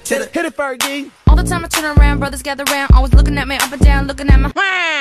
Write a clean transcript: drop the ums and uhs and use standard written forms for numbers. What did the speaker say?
Hit it, Fergie. All the time I turn around, brothers gather round, always looking at me up and down, looking at my